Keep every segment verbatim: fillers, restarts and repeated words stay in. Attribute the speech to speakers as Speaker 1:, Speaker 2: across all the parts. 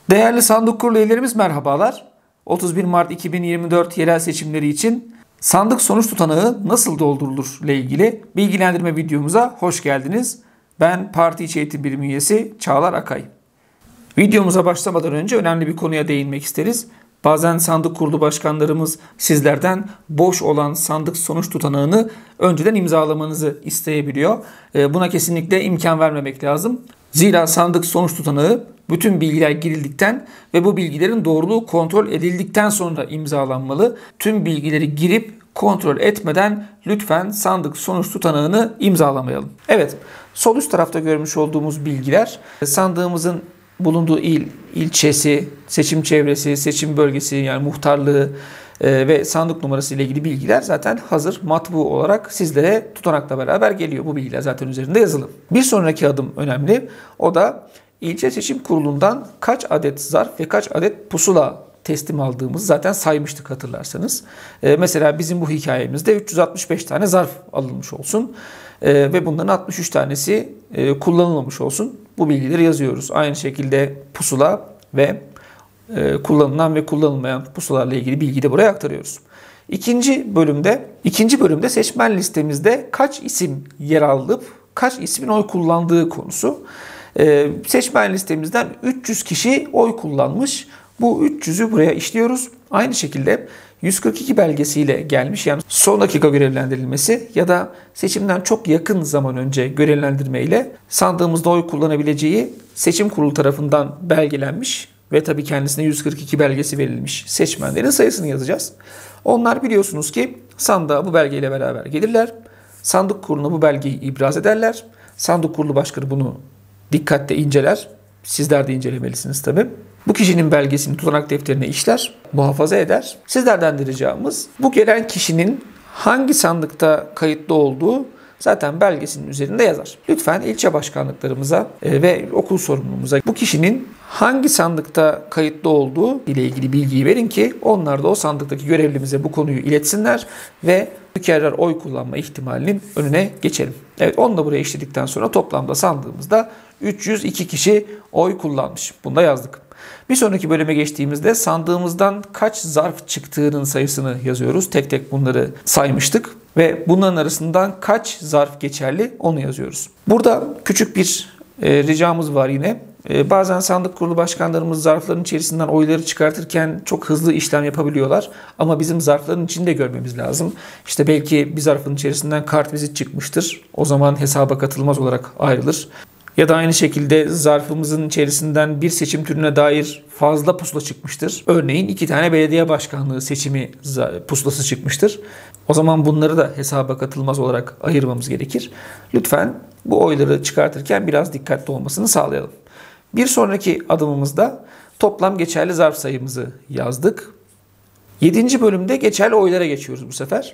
Speaker 1: Değerli sandık kurulu üyelerimiz merhabalar. otuz bir Mart iki bin yirmi dört yerel seçimleri için sandık sonuç tutanağı nasıl doldurulur ile ilgili bilgilendirme videomuza hoş geldiniz. Ben Parti İçi Eğitim Birimi üyesi Çağlar Akay. Videomuza başlamadan önce önemli bir konuya değinmek isteriz. Bazen sandık kurulu başkanlarımız sizlerden boş olan sandık sonuç tutanağını önceden imzalamanızı isteyebiliyor. Buna kesinlikle imkan vermemek lazım. Zira sandık sonuç tutanağı bütün bilgiler girildikten ve bu bilgilerin doğruluğu kontrol edildikten sonra imzalanmalı. Tüm bilgileri girip kontrol etmeden lütfen sandık sonuç tutanağını imzalamayalım. Evet, sol üst tarafta görmüş olduğumuz bilgiler sandığımızın bulunduğu il, ilçesi, seçim çevresi, seçim bölgesi yani muhtarlığı e, ve sandık numarası ile ilgili bilgiler zaten hazır matbu olarak sizlere tutanakla beraber geliyor. Bu bilgiler zaten üzerinde yazılı. Bir sonraki adım önemli. O da ilçe seçim kurulundan kaç adet zarf ve kaç adet pusula teslim aldığımızı zaten saymıştık hatırlarsanız. E, mesela bizim bu hikayemizde üç yüz altmış beş tane zarf alınmış olsun. E, ve bunların altmış üç tanesi e, kullanılmamış olsun. Bu bilgileri yazıyoruz. Aynı şekilde pusula ve e, kullanılan ve kullanılmayan pusulalarla ilgili bilgiyi de buraya aktarıyoruz. İkinci bölümde, ikinci bölümde seçmen listemizde kaç isim yer alıp kaç ismin oy kullandığı konusu. E, seçmen listemizden üç yüz kişi oy kullanmış. Bu üç yüzü buraya işliyoruz. Aynı şekilde yüz kırk iki belgesiyle gelmiş yani son dakika görevlendirilmesi ya da seçimden çok yakın zaman önce görevlendirme ile sandığımızda oy kullanabileceği seçim kurulu tarafından belgelenmiş ve tabii kendisine yüz kırk iki belgesi verilmiş seçmenlerin sayısını yazacağız. Onlar biliyorsunuz ki sandığa bu belgeyle beraber gelirler. Sandık kuruluna bu belgeyi ibraz ederler. Sandık kurulu başkanı bunu dikkatle inceler. Sizler de incelemelisiniz tabii. Bu kişinin belgesini tutanak defterine işler, muhafaza eder. Sizlerden de ricamız bu gelen kişinin hangi sandıkta kayıtlı olduğu zaten belgesinin üzerinde yazar. Lütfen ilçe başkanlıklarımıza ve okul sorumlumuza bu kişinin hangi sandıkta kayıtlı olduğu ile ilgili bilgiyi verin ki onlar da o sandıktaki görevlimize bu konuyu iletsinler ve mükerrer oy kullanma ihtimalinin önüne geçelim. Evet, onu da buraya işledikten sonra toplamda sandığımızda üç yüz iki kişi oy kullanmış. Bunu da yazdık. Bir sonraki bölüme geçtiğimizde sandığımızdan kaç zarf çıktığının sayısını yazıyoruz. Tek tek bunları saymıştık ve bunların arasından kaç zarf geçerli onu yazıyoruz. Burada küçük bir e, ricamız var yine. E, bazen sandık kurulu başkanlarımız zarfların içerisinden oyları çıkartırken çok hızlı işlem yapabiliyorlar. Ama bizim zarfların içinde görmemiz lazım. İşte belki bir zarfın içerisinden kartvizit çıkmıştır. O zaman hesaba katılmaz olarak ayrılır. Ya da aynı şekilde zarfımızın içerisinden bir seçim türüne dair fazla pusula çıkmıştır. Örneğin iki tane belediye başkanlığı seçimi pusulası çıkmıştır. O zaman bunları da hesaba katılmaz olarak ayırmamız gerekir. Lütfen bu oyları çıkartırken biraz dikkatli olmasını sağlayalım. Bir sonraki adımımızda toplam geçerli zarf sayımızı yazdık. Yedinci bölümde geçerli oylara geçiyoruz bu sefer.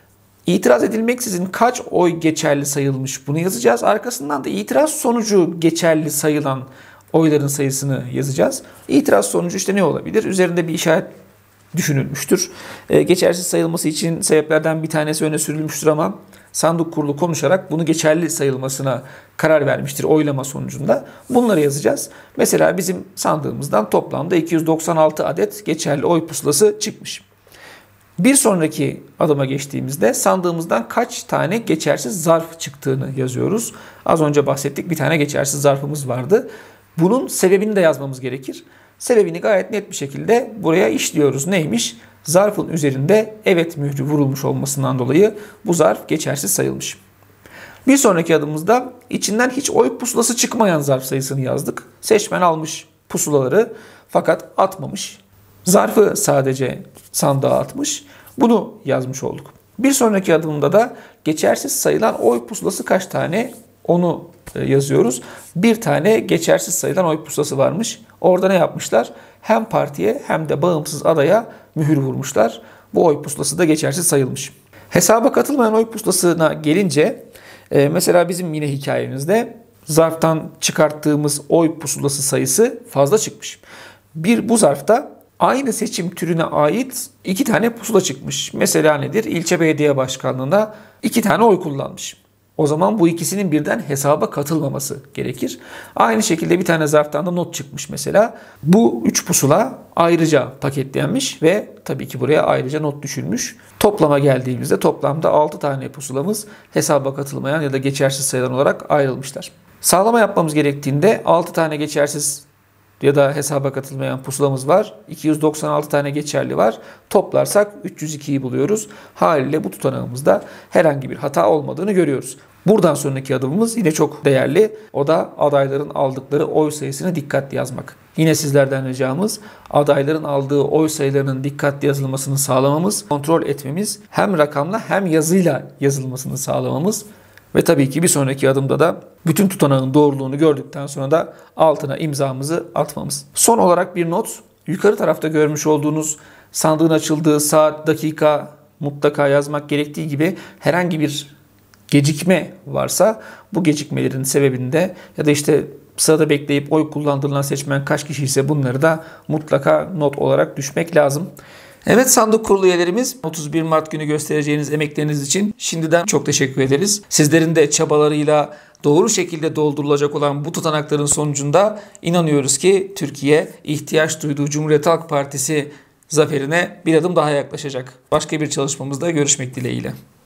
Speaker 1: İtiraz edilmeksizin kaç oy geçerli sayılmış bunu yazacağız. Arkasından da itiraz sonucu geçerli sayılan oyların sayısını yazacağız. İtiraz sonucu işte ne olabilir? Üzerinde bir işaret düşünülmüştür. Ee, geçersiz sayılması için sebeplerden bir tanesi öne sürülmüştür ama sandık kurulu konuşarak bunu geçerli sayılmasına karar vermiştir oylama sonucunda. Bunları yazacağız. Mesela bizim sandığımızdan toplamda iki yüz doksan altı adet geçerli oy pusulası çıkmış. Bir sonraki adıma geçtiğimizde sandığımızdan kaç tane geçersiz zarf çıktığını yazıyoruz. Az önce bahsettik, bir tane geçersiz zarfımız vardı. Bunun sebebini de yazmamız gerekir. Sebebini gayet net bir şekilde buraya işliyoruz. Neymiş? Zarfın üzerinde evet mührü vurulmuş olmasından dolayı bu zarf geçersiz sayılmış. Bir sonraki adımımızda içinden hiç oy pusulası çıkmayan zarf sayısını yazdık. Seçmen almış pusulaları fakat atmamış. Zarfı sadece sandığa atmış. Bunu yazmış olduk. Bir sonraki adımda da geçersiz sayılan oy pusulası kaç tane onu yazıyoruz. Bir tane geçersiz sayılan oy pusulası varmış. Orada ne yapmışlar? Hem partiye hem de bağımsız adaya mühür vurmuşlar. Bu oy pusulası da geçersiz sayılmış. Hesaba katılmayan oy pusulasına gelince mesela bizim yine hikayemizde zarftan çıkarttığımız oy pusulası sayısı fazla çıkmış. Bir bu zarfta aynı seçim türüne ait iki tane pusula çıkmış. Mesela nedir? İlçe belediye başkanlığına iki tane oy kullanmış. O zaman bu ikisinin birden hesaba katılmaması gerekir. Aynı şekilde bir tane zarftan da not çıkmış mesela. Bu üç pusula ayrıca paketlenmiş ve tabii ki buraya ayrıca not düşülmüş. Toplama geldiğimizde toplamda altı tane pusulamız hesaba katılmayan ya da geçersiz sayılan olarak ayrılmışlar. Sağlama yapmamız gerektiğinde altı tane geçersiz ya da hesaba katılmayan pusulamız var. iki yüz doksan altı tane geçerli var. Toplarsak üç yüz ikiyi buluyoruz. Haliyle bu tutanağımızda herhangi bir hata olmadığını görüyoruz. Buradan sonraki adımımız yine çok değerli. O da adayların aldıkları oy sayısını dikkatli yazmak. Yine sizlerden ricamız adayların aldığı oy sayılarının dikkatli yazılmasını sağlamamız, kontrol etmemiz, hem rakamla hem yazıyla yazılmasını sağlamamız. Ve tabii ki bir sonraki adımda da bütün tutanağın doğruluğunu gördükten sonra da altına imzamızı atmamız. Son olarak bir not. Yukarı tarafta görmüş olduğunuz sandığın açıldığı saat, dakika mutlaka yazmak gerektiği gibi herhangi bir gecikme varsa bu gecikmelerin sebebinde ya da işte sırada bekleyip oy kullandırılan seçmen kaç kişi ise bunları da mutlaka not olarak düşmek lazım. Evet, sandık kurulu üyelerimiz, otuz bir Mart günü göstereceğiniz emekleriniz için şimdiden çok teşekkür ederiz. Sizlerin de çabalarıyla doğru şekilde doldurulacak olan bu tutanakların sonucunda inanıyoruz ki Türkiye ihtiyaç duyduğu Cumhuriyet Halk Partisi zaferine bir adım daha yaklaşacak. Başka bir çalışmamızda görüşmek dileğiyle.